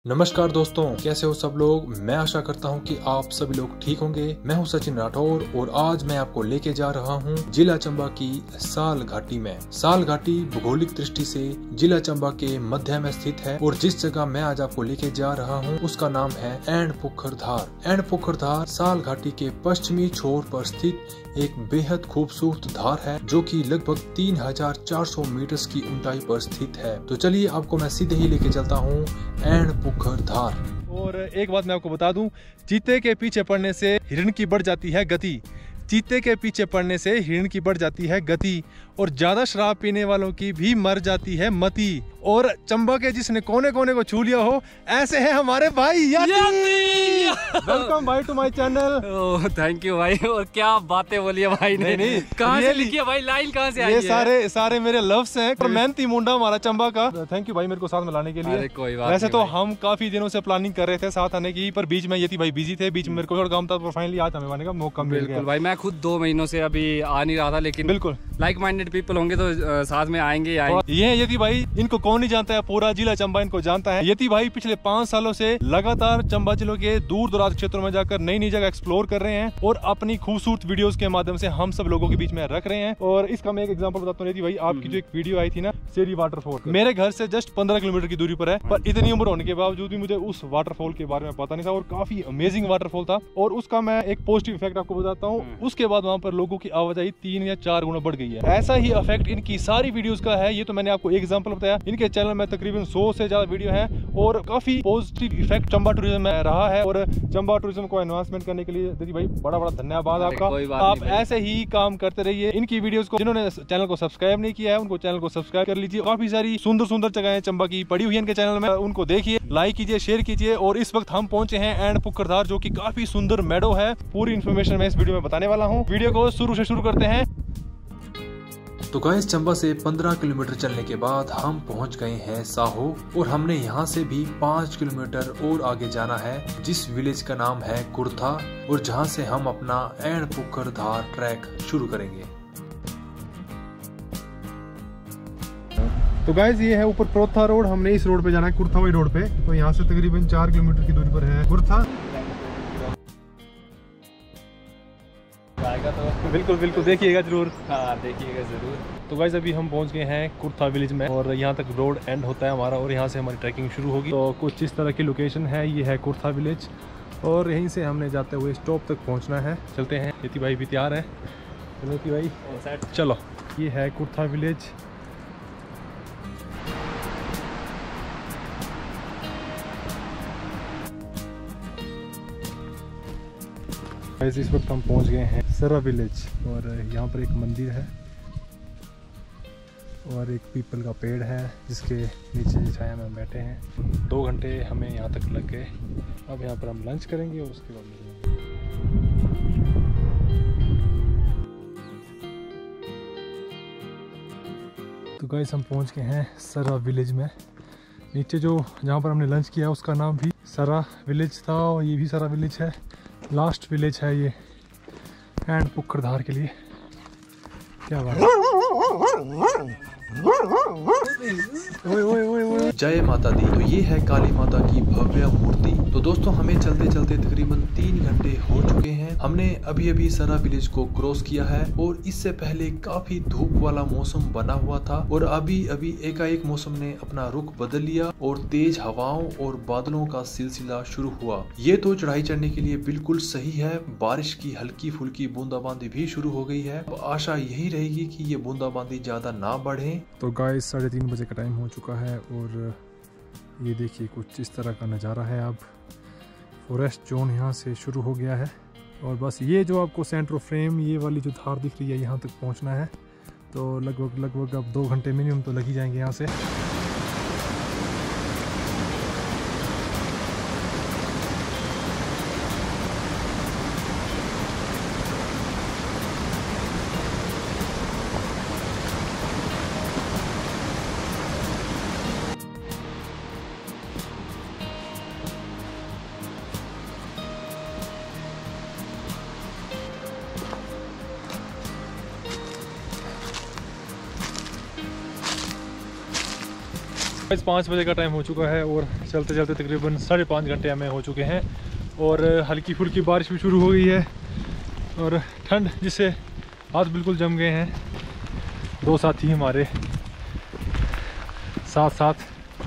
नमस्कार दोस्तों, कैसे हो सब लोग। मैं आशा करता हूं कि आप सभी लोग ठीक होंगे। मैं हूं सचिन राठौर और आज मैं आपको लेके जा रहा हूं जिला चंबा की साल घाटी में। साल घाटी भौगोलिक दृष्टि से जिला चंबा के मध्य में स्थित है और जिस जगह मैं आज आपको लेके जा रहा हूं उसका नाम है and Pukhar Dhar. And Pukhar धार साल घाटी के पश्चिमी छोर पर स्थित एक बेहद खूबसूरत धार है जो कि लगभग 3400 मीटर की ऊंचाई पर स्थित है। तो चलिए आपको मैं सीधे ही लेके चलता हूँ एंड पुखर धार। और एक बात मैं आपको बता दूं, चीते के पीछे पड़ने से हिरण की बढ़ जाती है गति। चीते के पीछे पड़ने से हिरण की बढ़ जाती है गति और ज्यादा शराब पीने वालों की भी मर जाती है मति। और चंबा के जिसने कोने कोने को छू लिया हो, ऐसे है हमारे भाई याती। वेलकम भाई to my channel. Oh thank you भाई। और क्या बातें बोली है भाई ने। नहीं कहाँ से लिखी है भाई, लाइन कहाँ से आई है? ये सारे मेरे लव्स हैं। और मेहनती मुंडा हमारा चंबा का। थैंक यू भाई मेरे को साथ में लाने के लिए। अरे कोई बात वैसे नहीं तो भाई। हम काफी दिनों से प्लानिंग कर रहे थे साथ आने की, पर बीच में यति भाई बिजी थे, बीच में मेरे को थोड़ा काम था, तो फाइनली आज हमें आने का मौका मिल गया। बिल्कुल भाई, मैं खुद 2 महीनों से अभी आ नहीं रहा था, लेकिन बिल्कुल लाइक माइंडेड पीपल होंगे तो साथ में आएंगे ही आएंगे। ये यति भाई, इनको कौन नहीं जानता है, पूरा जिला चंबा इनको जानता है। यति भाई पिछले 5 सालों से लगातार चंबा जिलों के दूर दराज क्षेत्रों में जाकर नई नई जगह एक्सप्लोर कर रहे हैं और अपनी खूबसूरत वीडियोस के माध्यम से हम सब लोगों के बीच में रख रहे हैं। और इसका मैं एक एग्जांपल बताता हूँ। यति भाई, आपकी जो एक वीडियो आई थी ना सेरी वाटरफॉल, मेरे घर से जस्ट 15 किलोमीटर की दूरी पर है, पर इतनी उम्र होने के बावजूद भी मुझे उस वाटरफॉल के बारे में पता नहीं था और काफी अमेजिंग वाटरफॉल था। और उसका मैं एक पॉजिटिव इफेक्ट आपको बताता हूँ। उसके बाद वहाँ पर लोगों की आवाजाही 3 या 4 गुना बढ़ गई है। ऐसा ही इफेक्ट इनकी सारी वीडियोस का है। ये तो मैंने आपको एक एग्जांपल बताया। इनके चैनल में तकरीबन 100 से ज्यादा वीडियो है और काफी पॉजिटिव इफेक्ट चंबा टूरिज्म में रहा है। और चंबा टूरिज्म को एनवांसमेंट करने के लिए दीदी भाई बड़ा बड़ा धन्यवाद आपका। आप ऐसे ही काम करते रहिए। इनकी वीडियोस को जिन्होंने चैनल को सब्सक्राइब नहीं किया है उनको चैनल को सब्सक्राइब कर लीजिए। काफी सारी सुंदर सुंदर जगहें चंबा की पड़ी हुई है इनके चैनल में, उनको देखिए, लाइक कीजिए, शेयर कीजिए। और इस वक्त हम पहुंचे हैं एंड पुखर धार, जो की काफी सुंदर मेडो है। पूरी इन्फॉर्मेशन मैं इस वीडियो में बताने वाला हूँ। वीडियो को शुरू से शुरू करते हैं। तो गाइस, चंबा से 15 किलोमीटर चलने के बाद हम पहुंच गए हैं साहो और हमने यहां से भी 5 किलोमीटर और आगे जाना है, जिस विलेज का नाम है कुर्था, और जहां से हम अपना एंड पुखर धार ट्रैक शुरू करेंगे। तो गाइस, ये है ऊपर प्रोथा रोड। हमने इस रोड पे जाना है, कुर्था वाली रोड पे। तो यहाँ से तकरीबन 4 किलोमीटर की दूरी पर है कुर्था। तो बिल्कुल बिल्कुल देखिएगा जरूर। हाँ देखिएगा जरूर। तो गाइस, अभी हम पहुंच गए हैं कुर्था विलेज में और यहाँ तक रोड एंड होता है हमारा और यहाँ से हमारी ट्रैकिंग शुरू होगी। तो कुछ इस तरह की लोकेशन है। ये है कुर्था विलेज और यहीं से हमने जाते हुए स्टॉप तक पहुँचना है। चलते हैं। यति भाई भी तैयार है। चलो यति भाई चलो। ये है कुर्था विलेज। इस वक्त हम पहुंच गए हैं सरा विलेज और यहाँ पर एक मंदिर है और एक पीपल का पेड़ है जिसके नीचे छाया में बैठे हैं। 2 घंटे हमें यहाँ तक लग गए। अब यहाँ पर हम लंच करेंगे और उसके बाद तो गाइस, हम पहुँच गए हैं सरा विलेज में। नीचे जो जहाँ पर हमने लंच किया उसका नाम भी सरा विलेज था और ये भी सरा विलेज है। लास्ट विलेज है ये एंड पुखर धार के लिए। क्या बात है। जय माता दी। तो ये है काली माता की भव्य मूर्ति। तो दोस्तों, हमें चलते चलते तकरीबन 3 घंटे हो चुके हैं। हमने अभी अभी सरा विलेज को क्रॉस किया है और इससे पहले काफी धूप वाला मौसम बना हुआ था और अभी अभी एकाएक मौसम ने अपना रुख बदल लिया और तेज हवाओं और बादलों का सिलसिला शुरू हुआ। ये तो चढ़ाई चढ़ने के लिए बिल्कुल सही है। बारिश की हल्की फुल्की बूंदाबांदी भी शुरू हो गई है। अब आशा यही रहेगी कि ये बूंदाबांदी ज्यादा ना बढ़े। तो गाइस, 3:30 बजे का टाइम हो चुका है और ये देखिए कुछ इस तरह का नज़ारा है। अब फॉरेस्ट जोन यहाँ से शुरू हो गया है और बस ये जो आपको सेंटर फ्रेम ये वाली जो धार दिख रही है यहाँ तक पहुँचना है। तो लगभग अब 2 घंटे मिनिमम तो लग ही जाएंगे यहाँ से। बस 5 बजे का टाइम हो चुका है और चलते चलते तकरीबन 5.5 घंटे हमें हो चुके हैं और हल्की फुल्की बारिश भी शुरू हो गई है और ठंड जिससे हाथ बिल्कुल जम गए हैं। 2 साथी हमारे साथ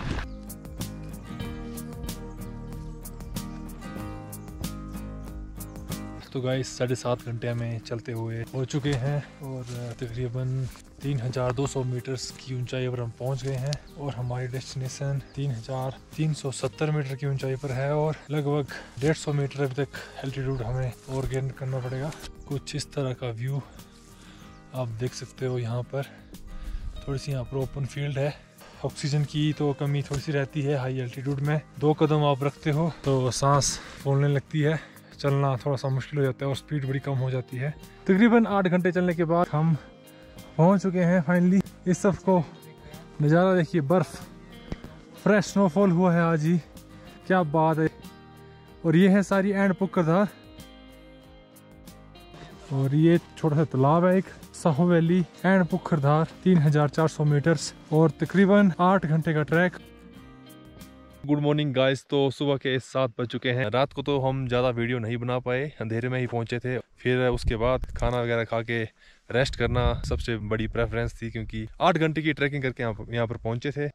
तो गाइस 7.5 घंटे हमें चलते हुए हो चुके हैं और तकरीबन 3200 मीटर्स की ऊंचाई पर हम पहुंच गए हैं और हमारी डेस्टिनेशन 3370 मीटर की ऊंचाई पर है और लगभग 150 मीटर अभी तक एल्टीट्यूड हमें और गेन करना पड़ेगा। कुछ इस तरह का व्यू आप देख सकते हो। यहाँ पर थोड़ी सी यहाँ पर ओपन फील्ड है। ऑक्सीजन की तो कमी थोड़ी सी रहती है हाई एल्टीट्यूड में। 2 कदम आप रखते हो तो सांस फूलने लगती है, चलना थोड़ा सा मुश्किल हो जाता है और स्पीड बड़ी कम हो जाती है। तकरीबन 8 घंटे चलने के बाद हम पहुंच चुके हैं फाइनली। इस तरफ को नज़ारा देखिए, बर्फ फ्रेश स्नोफॉल हुआ है आज ही, क्या बात है। और ये है सारी एंड पुक्करधार और ये छोटा सा तालाब है एक, Saho valley and Pukkardhar 3400 meters और तकरीबन 8 घंटे का ट्रैक। Good morning guys. तो सुबह के 7 बज चुके हैं। रात को तो हम ज़्यादा वीडियो नहीं बना पाए, अंधेरे में ही पहुंचे थे। फिर उसके बाद खाना वगैरह खा के रेस्ट करना सबसे बड़ी प्रेफरेंस थी क्योंकि 8 घंटे की ट्रैकिंग करके यहाँ पर पहुंचे थे।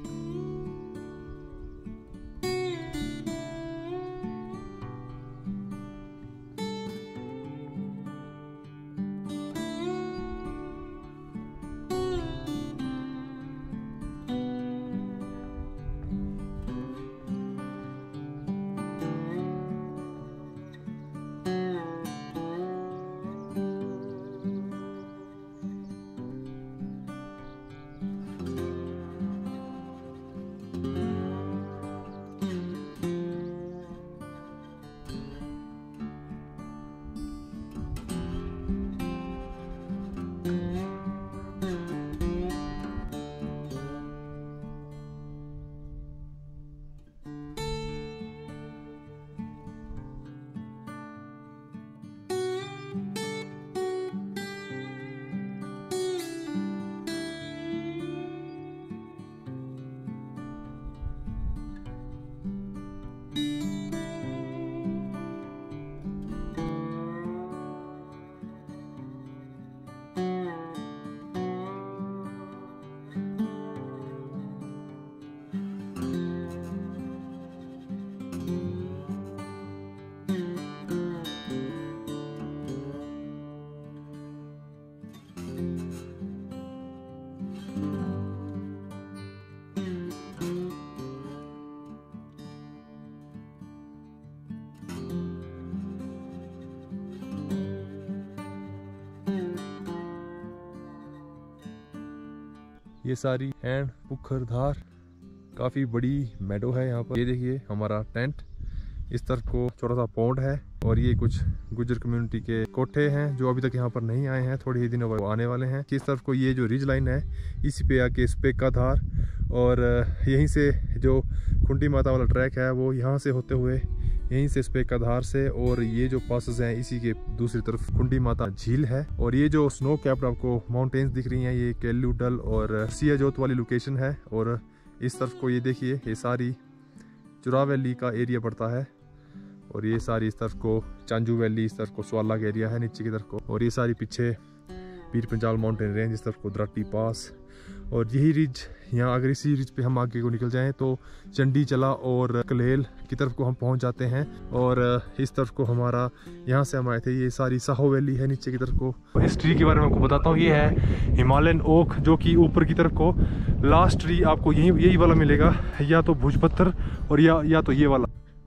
ये सारी एंड पुक्करधार काफ़ी बड़ी मेडो है यहाँ पर। ये देखिए हमारा टेंट, इस तरफ को छोटा सा पौंड है और ये कुछ गुज्जर कम्युनिटी के कोठे हैं जो अभी तक यहाँ पर नहीं आए हैं, थोड़ी ही दिनों बाद आने वाले हैं। इस तरफ को ये जो रिज लाइन है इसी पे आके स्पेकाधार और यहीं से जो कुंडी माता वाला ट्रैक है वो यहाँ से होते हुए यहीं से स्पेकाधार से, और ये जो पासेस हैं इसी के दूसरी तरफ कुंडी माता झील है। और ये जो स्नो कैप्ड आपको माउंटेन्स दिख रही हैं ये केल्लू डल और सियाजोत वाली लोकेशन है। और इस तरफ को ये देखिए ये सारी चुरा वैली का एरिया पड़ता है और ये सारी इस तरफ को चांजू वैली, इस तरफ को स्वाला का एरिया है नीचे की तरफ को, और ये सारी पीछे पीर पंजाल माउंटेन रेंज, इस तरफ को द्राटी पास। और यही रिज यहाँ, अगर इसी रिज पे हम आगे को निकल जाएं तो चंडी चला और कलेल की तरफ को हम पहुंच जाते हैं। और इस तरफ को हमारा यहाँ से हम आए थे, ये सारी साहो वैली है नीचे की तरफ को। इस ट्री के बारे में आपको बताता हूँ, ये है हिमालयन ओक जो कि ऊपर की तरफ को लास्ट ट्री आपको यही वाला मिलेगा, या तो भुजपत्थर और या तो ये वाला।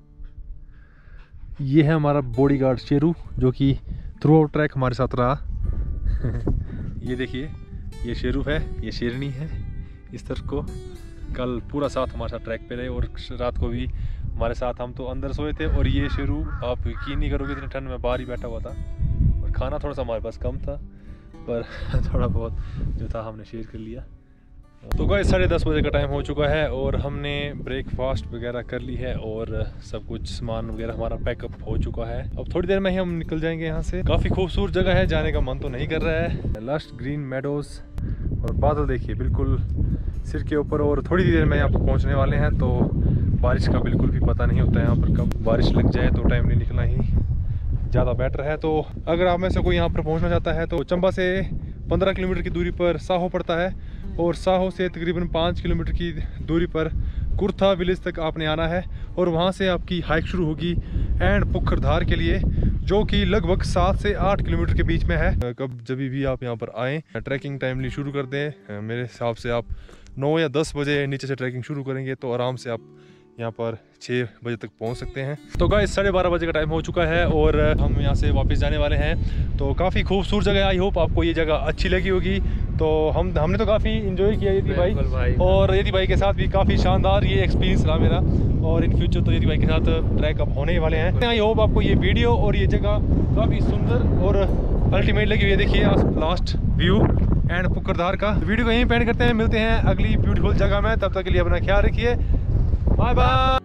ये है हमारा बॉडीगार्ड शेरू जो कि थ्रू आउट ट्रैक हमारे साथ रहा। ये देखिए ये शेरू है, ये शेरनी है। इस तरफ को कल पूरा साथ हमारे साथ ट्रैक पे रहे और रात को भी हमारे साथ, हम तो अंदर सोए थे। और ये शेरू आप यकीन नहीं करोगे इतनी ठंड में बाहर ही बैठा हुआ था। और खाना थोड़ा सा हमारे पास कम था पर थोड़ा बहुत जो था हमने शेयर कर लिया। तो गाइस 10:30 बजे का टाइम हो चुका है और हमने ब्रेकफास्ट वगैरह कर ली है और सब कुछ सामान वगैरह हमारा पैकअप हो चुका है। अब थोड़ी देर में ही हम निकल जाएंगे यहाँ से। काफ़ी खूबसूरत जगह है, जाने का मन तो नहीं कर रहा है। लश ग्रीन मेडोज और बादल देखिए बिल्कुल सिर के ऊपर, और थोड़ी देर में यहाँ पर पहुँचने वाले हैं। तो बारिश का बिल्कुल भी पता नहीं होता है यहाँ पर, कब बारिश लग जाए तो टाइम नहीं निकलना ही ज़्यादा बेटर है। तो अगर आप में से कोई यहाँ पर पहुँचना चाहता है तो चंबा से 15 किलोमीटर की दूरी पर साहो पड़ता है, और साहो से तकरीबन 5 किलोमीटर की दूरी पर कुर्था विलेज तक आपने आना है, और वहाँ से आपकी हाइक शुरू होगी एंड पुखरधार के लिए, जो कि लगभग 7 से 8 किलोमीटर के बीच में है। कब जब भी आप यहाँ पर आएँ, ट्रैकिंग टाइमली शुरू कर दें। मेरे हिसाब से आप 9 या 10 बजे नीचे से ट्रैकिंग शुरू करेंगे तो आराम से आप यहाँ पर 6 बजे तक पहुँच सकते हैं। तो गाइस 12:30 बजे का टाइम हो चुका है और हम यहाँ से वापस जाने वाले हैं। तो काफ़ी खूबसूरत जगह है, आई होप आपको ये जगह अच्छी लगी होगी। तो हमने तो काफ़ी इन्जॉय किया यति भाई, और यति भाई के साथ भी काफ़ी शानदार ये एक्सपीरियंस रहा मेरा, और इन फ्यूचर तो यति भाई के साथ ट्रैक अप होने वाले हैं। आई होप आपको ये वीडियो और ये जगह काफ़ी सुंदर और अल्टीमेट लगी हुई है। देखिए लास्ट व्यू एंड पुखरधार का। वीडियो को यहीं पे एंड करते हैं, मिलते हैं अगली ब्यूटीफुल जगह में। तब तक के लिए अपना ख्याल रखिए, बाय बाय।